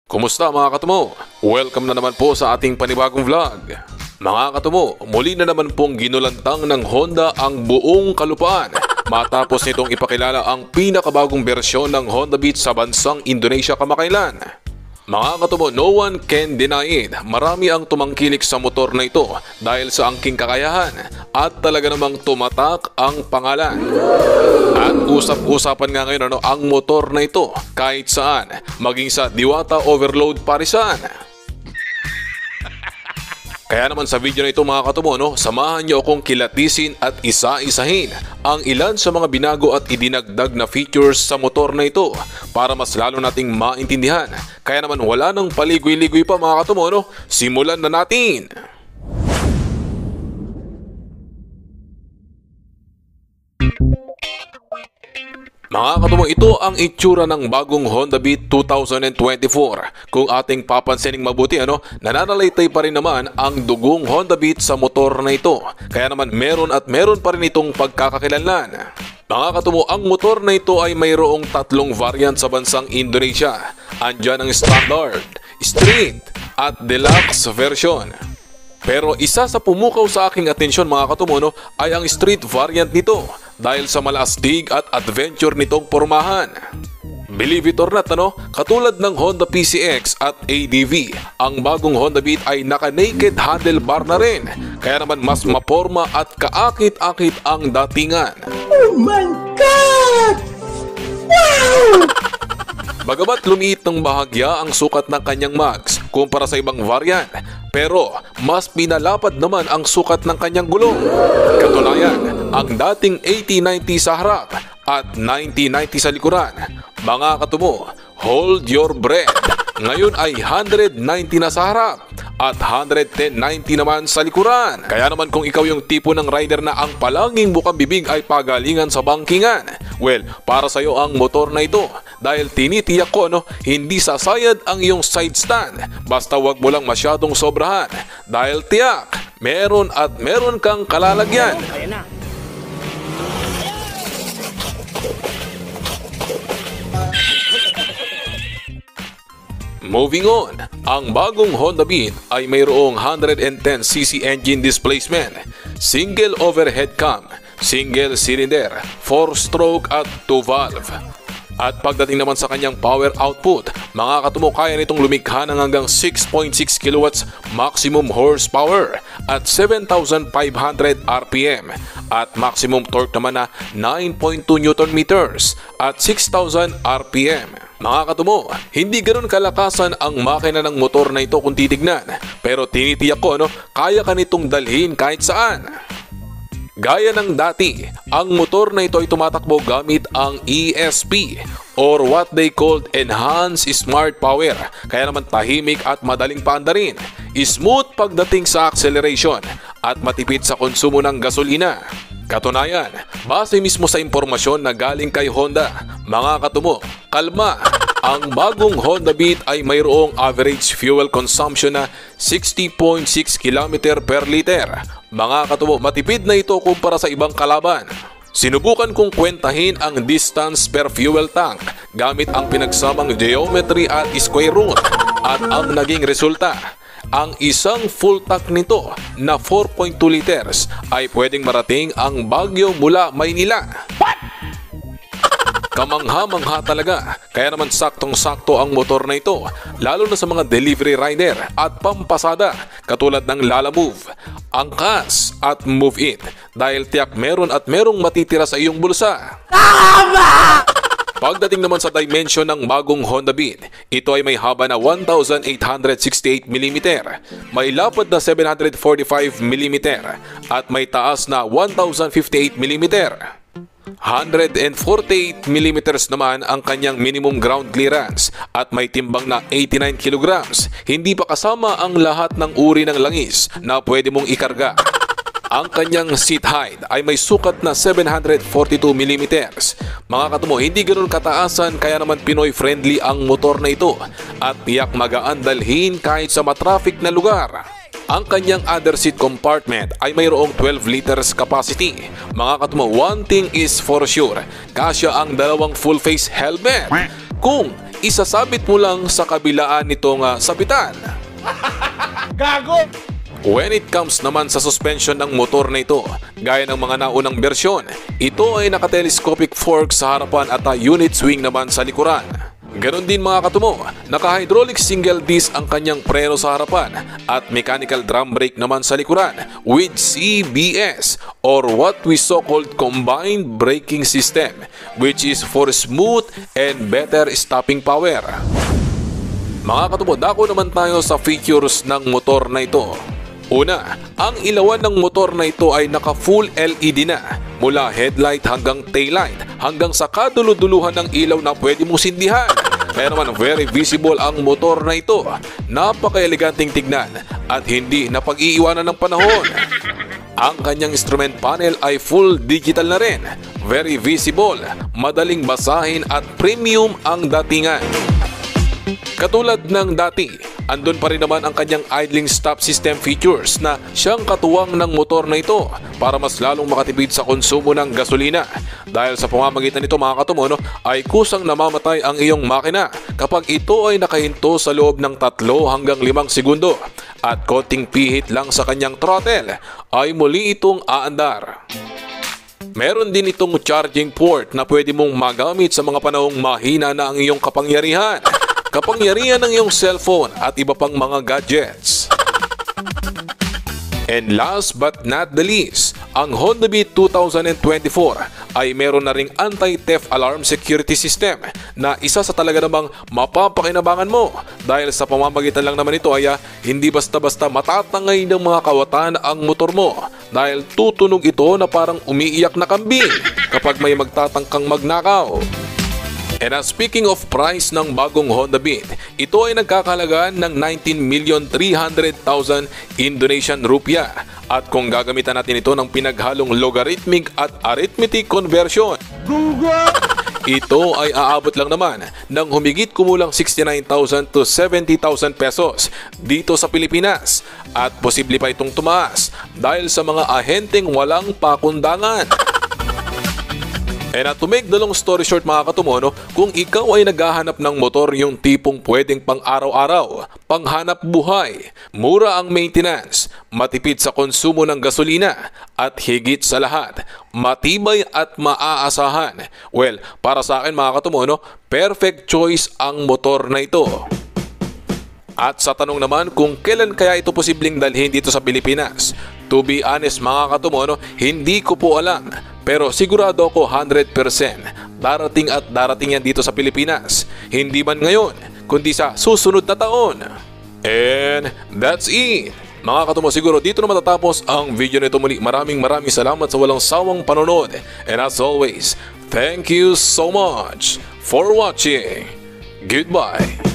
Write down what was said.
Kumusta mga katumo? Welcome na naman po sa ating panibagong vlog. Mga katumo, muli na naman pong ginulantang ng Honda ang buong kalupaan matapos nitong ipakilala ang pinakabagong bersyon ng Honda Beat sa bansang Indonesia kamakailan. Mga katumo, no one can deny it. Marami ang tumangkilik sa motor na ito dahil sa angking kakayahan at talaga namang tumatak ang pangalan. At usap-usapan nga ngayon ang motor na ito kahit saan, maging sa Diwata Overload Parisan. Kaya naman sa video na ito mga katumo, samahan niyo akong kilatisin at isa-isahin ang ilan sa mga binago at idinagdag na features sa motor na ito para mas lalo nating maintindihan. Kaya naman wala nang paligoy-ligoy pa mga katumo, simulan na natin! Mga katumo, ito ang itsura ng bagong Honda Beat 2024. Kung ating papansining mabuti, nananalaytay pa rin naman ang dugong Honda Beat sa motor na ito. Kaya naman meron pa rin itong pagkakakilanlan. Mga katumo, ang motor na ito ay mayroong tatlong variant sa bansang Indonesia. Andyan ang Standard, Street at Deluxe version. Pero isa sa pumukaw sa aking atensyon mga katumo ay ang Street variant nito dahil sa malastig at adventure nitong pormahan. Believe it or not, katulad ng Honda PCX at ADV, ang bagong Honda Beat ay naka-naked handlebar na rin. Kaya naman mas maporma at kaakit-akit ang datingan. Oh my God! Wow! Bagamat lumiit ng bahagya ang sukat ng kanyang mags kumpara sa ibang variant, pero mas pinalapad naman ang sukat ng kanyang gulong. Katunayan, ang dating 80-90 sa harap at 90-90 sa likuran. Mga katumo, hold your breath. Ngayon ay 190 na sa harap at 110-90 naman sa likuran. Kaya naman kung ikaw yung tipo ng rider na ang palaging bukang bibig ay pagalingan sa bangkingan, well, para sa iyo ang motor na ito dahil tinitiyak ko hindi sasayad ang iyong side stand. Basta wag mo lang masyadong sobrahan dahil tiyak, meron kang kalalagyan. Moving on, ang bagong Honda Beat ay mayroong 110cc engine displacement, single overhead cam, single cylinder, 4-stroke at 2-valve. At pagdating naman sa kanyang power output, mga katumo, kaya nitong lumikha ng hanggang 6.6 kW maximum horsepower at 7,500 RPM at maximum torque naman na 9.2 Nm at 6,000 RPM. Mga katumo, hindi ganoon kalakasan ang makina ng motor na ito kung titignan, pero tinitiyak ko kaya ka nitong dalhin kahit saan. Gaya ng dati, ang motor na ito ay tumatakbo gamit ang ESP or what they called Enhanced Smart Power. Kaya naman tahimik at madaling paandarin, smooth pagdating sa acceleration at matipid sa konsumo ng gasolina. Katunayan, base mismo sa impormasyon na galing kay Honda, mga katumo, kalma. Ang bagong Honda Beat ay mayroong average fuel consumption na 60.6 km per liter. Mga katumo, matipid na ito kumpara sa ibang kalaban. Sinubukan kong kwentahin ang distance per fuel tank gamit ang pinagsamang geometry at square root at ang naging resulta, ang isang full tank nito na 4.2 liters ay pwedeng marating ang Baguio mula Maynila. Kamangha-mangha talaga, kaya naman saktong-sakto ang motor na ito, lalo na sa mga delivery rider at pampasada katulad ng Lalamove, Angkas at Move It dahil tiyak merong matitira sa iyong bulsa. Pagdating naman sa dimension ng bagong Honda Beat, ito ay may haba na 1,868mm, may lapad na 745mm at may taas na 1,058mm. 148mm naman ang kanyang minimum ground clearance at may timbang na 89 kg. Hindi pa kasama ang lahat ng uri ng langis na pwede mong ikarga. Ang kanyang seat height ay may sukat na 742mm. Mga katumo, hindi ganoon kataasan kaya naman Pinoy friendly ang motor na ito at tiyak magaan dalhin kahit sa matraffic na lugar. Ang kanyang other seat compartment ay mayroong 12 liters capacity. Mga katumo, one thing is for sure, kasya ang dalawang full face helmet. Kung isasabit mo lang sa kabilaan nitong sabitan. Gago! When it comes naman sa suspension ng motor na ito, gaya ng mga naunang bersyon, ito ay naka-telescopic fork sa harapan at unit swing naman sa likuran. Ganon din mga katumo, naka-hydraulic single disc ang kanyang preno sa harapan at mechanical drum brake naman sa likuran with CBS or what we so-called combined braking system, which is for smooth and better stopping power. Mga katumo, dako naman tayo sa features ng motor na ito. Una, ang ilawan ng motor na ito ay naka-full LED na, mula headlight hanggang taillight, hanggang sa kaduluduluhan ng ilaw na pwede mong sindihan. Kaya naman very visible ang motor na ito, napaka-eleganting tignan at hindi napag-iiwanan ng panahon. Ang kanyang instrument panel ay full digital na rin, very visible, madaling basahin at premium ang datingan. Katulad ng dati, andun pa rin naman ang kanyang idling stop system features na siyang katuwang ng motor na ito para mas lalong makatipid sa konsumo ng gasolina. Dahil sa pamamagitan nito mga katumo, ay kusang namamatay ang iyong makina kapag ito ay nakahinto sa loob ng 3 hanggang 5 segundo at konting pihit lang sa kanyang throttle ay muli itong aandar. Meron din itong charging port na pwede mong magamit sa mga panahong mahina na ang iyong kapangyarihan ng iyong cellphone at iba pang mga gadgets. And last but not the least, ang Honda Beat 2024 ay meron na ring anti-theft alarm security system na isa sa talaga namang mapapakinabangan mo dahil sa pamamagitan lang naman ito ay hindi basta-basta matatangay ng mga kawatan ang motor mo dahil tutunog ito na parang umiiyak na kambing kapag may magtatangkang magnakaw. And speaking of price ng bagong Honda Beat, ito ay nagkakahalaga ng 19,300,000 Indonesian rupiah. At kung gagamitan natin ito ng pinaghalong logarithmic at arithmetic conversion, ito ay aabot lang naman ng humigit kumulang 69,000 to 70,000 pesos dito sa Pilipinas. At posible pa itong tumaas dahil sa mga ahenteng walang pakundangan. And to make the long story short mga katumo, kung ikaw ay naghahanap ng motor yung tipong pwedeng pang araw-araw, panghanap buhay, mura ang maintenance, matipid sa konsumo ng gasolina, at higit sa lahat, matibay at maaasahan. Well, para sa akin mga katumo, perfect choice ang motor na ito. At sa tanong naman kung kailan kaya ito posibleng dalhin dito sa Pilipinas, to be honest mga katumo, hindi ko po alam. Pero sigurado ako 100% darating at darating yan dito sa Pilipinas. Hindi man ngayon, kundi sa susunod na taon. And that's it. Mga katumo, siguro dito na matatapos ang video nito muli. Maraming salamat sa walang sawang panonood. And as always, thank you so much for watching. Goodbye.